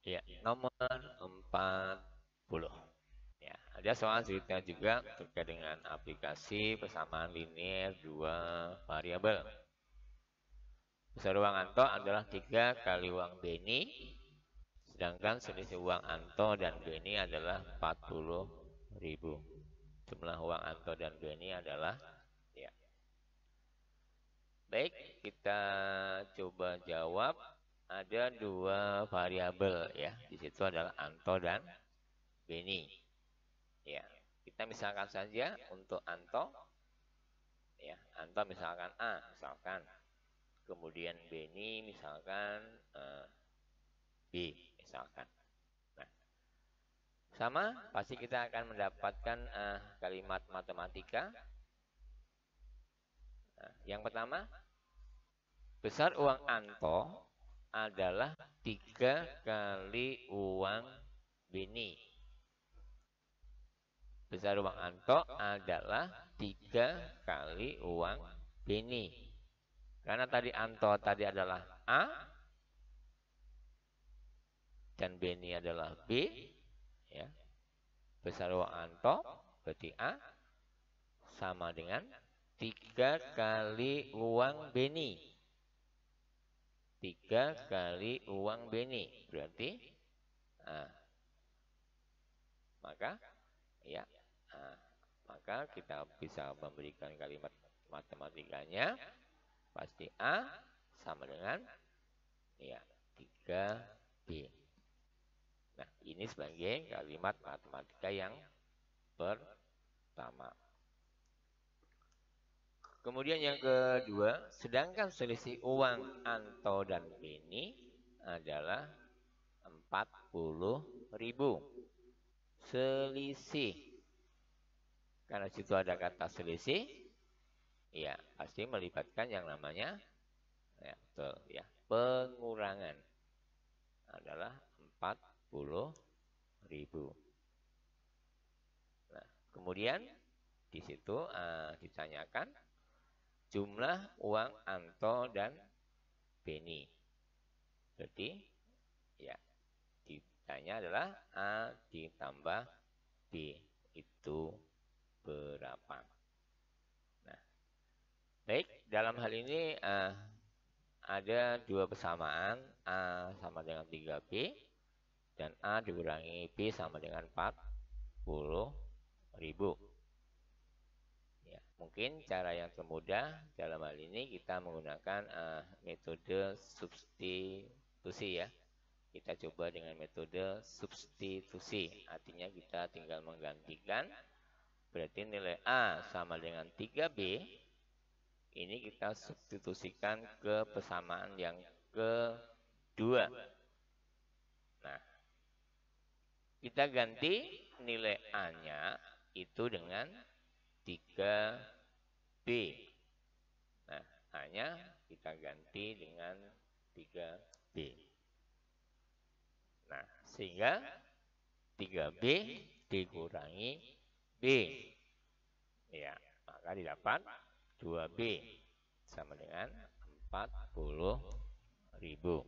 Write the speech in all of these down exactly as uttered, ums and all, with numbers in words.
Ya, nomor empat puluh. Ya, ada soal cerita juga terkait dengan aplikasi persamaan linear dua variabel. Besar uang Anto adalah tiga kali uang Beni, sedangkan selisih uang Anto dan Beni adalah empat puluh ribu. Jumlah uang Anto dan Beni adalah, ya. Baik, kita coba jawab. Ada dua variabel ya. Di situ adalah Anto dan Beni. Ya, kita misalkan saja untuk Anto, ya, Anto misalkan A, misalkan. Kemudian Beni misalkan uh, B, misalkan. Nah, sama, pasti kita akan mendapatkan uh, kalimat matematika. Nah, yang pertama, besar uang Anto adalah tiga kali uang Beni. Besar uang Anto adalah tiga kali uang Beni. Karena tadi Anto tadi adalah A dan Beni adalah B, ya. Besar uang Anto berarti A sama dengan tiga kali uang Beni. Tiga kali uang Beni berarti A. Maka ya, nah, maka kita bisa memberikan kalimat matematikanya pasti A sama dengan ya tiga B. Nah, ini sebagai kalimat matematika yang pertama. Kemudian yang kedua, sedangkan selisih uang Anto dan Beni adalah empat puluh ribu. Selisih. Karena situ ada kata selisih, ya pasti melibatkan yang namanya ya, betul, ya, pengurangan adalah empat puluh ribu. Nah, kemudian di situ uh, ditanyakan jumlah uang Anto dan Beni. Jadi ya ditanya adalah A ditambah B itu berapa. Nah, baik, dalam hal ini uh, ada dua persamaan, A sama dengan tiga B dan A dikurangi B sama dengan empat puluh ribu. Ya, mungkin cara yang termudah dalam hal ini kita menggunakan uh, metode substitusi ya. Kita coba dengan metode substitusi. Artinya kita tinggal menggantikan. Berarti nilai A sama dengan tiga B. Ini kita substitusikan ke persamaan yang kedua. Nah, kita ganti nilai A-nya itu dengan tiga B. Nah, A-nya kita ganti dengan tiga B. Nah, sehingga tiga B dikurangi B. Ya, maka didapat dua B sama dengan empat puluh ribu.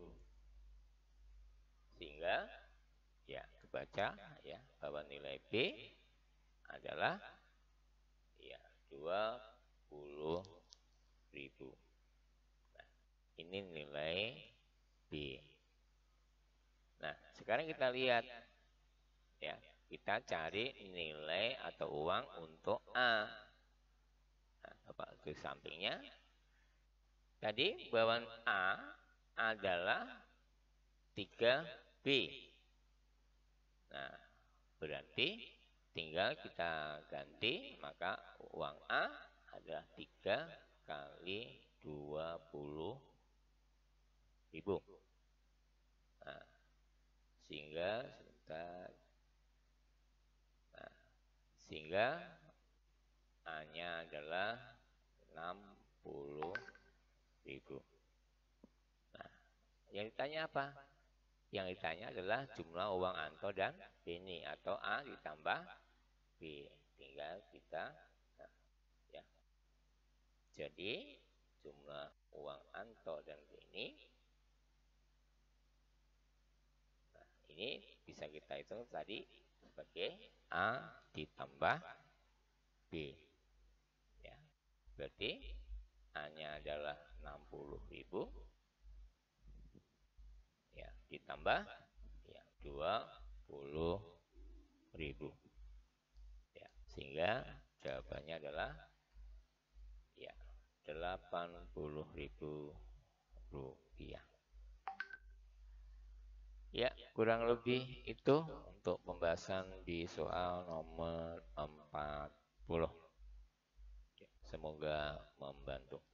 Sehingga ya kebaca ya bahwa nilai B adalah ya dua puluh ribu. Nah, ini nilai B. Nah, sekarang kita lihat ya, kita cari nilai atau uang untuk A. Nah, Bapak ke sampingnya. Tadi bawaan A adalah tiga B. Nah, berarti tinggal kita ganti, maka uang A adalah tiga kali dua puluh ribu. Nah, sehingga sebentar. Nah, sehingga A-nya adalah enam puluh ribu. Nah, yang ditanya apa? Yang ditanya adalah jumlah uang Anto dan Beni atau A ditambah B. Tinggal kita nah, ya. Jadi jumlah uang Anto dan Beni. Nah, ini ini bisa kita hitung tadi sebagai A ditambah B. Ya. Berarti A-nya adalah enam puluh ribu. Ya, ditambah ya, dua puluh ribu. Ya, sehingga jawabannya adalah ya, delapan puluh ribu rupiah. Ya, kurang lebih itu untuk pembahasan di soal nomor empat puluh. Semoga membantu.